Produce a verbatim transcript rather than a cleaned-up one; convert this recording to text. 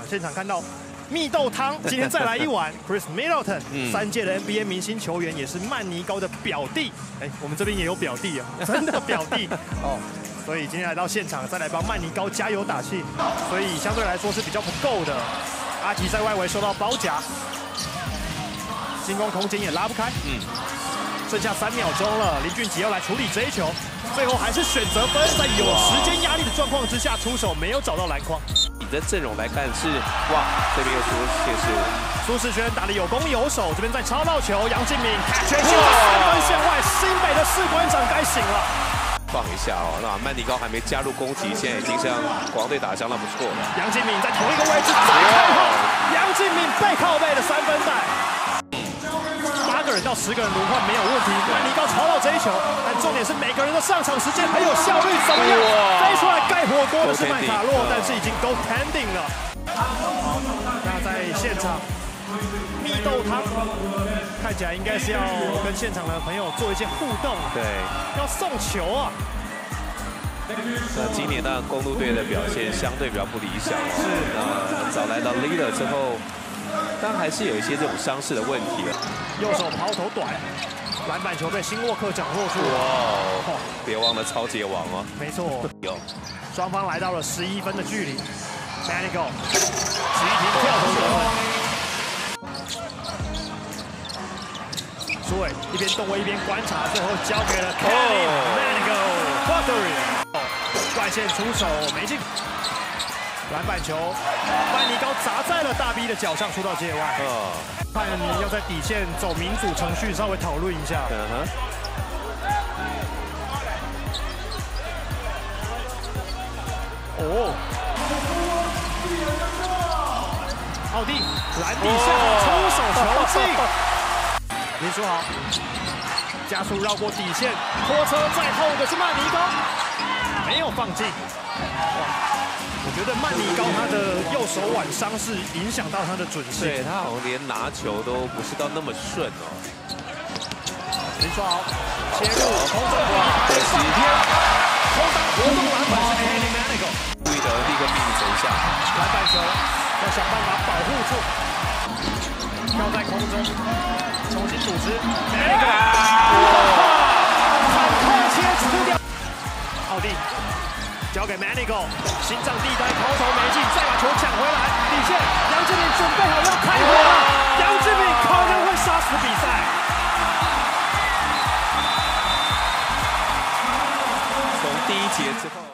现场看到蜜豆汤，今天再来一碗。Chris Middleton，、嗯、三届的 N B A 明星球员，也是曼尼高的表弟。哎，我们这边也有表弟啊，真的表弟哦。所以今天来到现场，再来帮曼尼高加油打气。所以相对来说是比较不够的。阿吉在外围受到包夹，进攻空间也拉不开。嗯，剩下三秒钟了，林俊杰要来处理这一球，最后还是选择分，在有时间压力的状况之下出手，没有找到篮筐。 你的阵容来看是哇，这边又出现是苏世轩打得有攻有守，这边在抄到球，杨敬敏全球三分线外，新北的士官长该醒了。 放一下哦，那曼尼高还没加入攻击，现在已经向国王队打相当不错了。 杨敬敏在同一个位置再开后，杨敬敏背靠背的三分带。八个人到十个人轮换没有问题，曼尼高抄到这一球，但重点是每个人的上场时间还有效率怎么样？飞出来盖火锅的是麦卡洛，但是已经 goaltending 了。那在现场，蜜豆汤看起来应该是要跟现场的朋友做一些互动， 对， 要送球啊。 那今年当然公鹿队的表现相对比较不理想哦， 是那早来到 leader 之后。 当然还是有一些这种伤势的问题了。 右手抛投短，篮板球被辛沃克掌握住。 哇哦！别忘了超节王哦。 没错。 有。 双方来到了十一分的距离。Manigo， 急停跳投得分。苏伟一边动位一边观察，最后交给了 Kenny Manigo。Buttery， 外线出手没进。 篮板球，曼尼高砸在了大 B 的脚上，出到界外。哦，看你要在底线走民主程序，稍微讨论一下。嗯哼。哦。奥蒂篮底下出手球进。林书豪加速绕过底线，拖车在后的是曼尼高，没有放进。哇。 我觉得曼尼高他的右手腕伤势影响到他的准性， 对他好像连拿球都不是到那么顺哦。 林书豪切入空中第一排十天，空当活动篮板是 Kenny Manigo， 注意的立刻命令一下， 篮板球要想办法保护住，飘在空中，重新组织 Manigo， 坦克切除掉，奥蒂。 交给 Manigo， 心脏地带抛投没进，再把球抢回来，底线，杨志敏准备好要开火了，杨志敏可能会杀死比赛。 从第一节之后。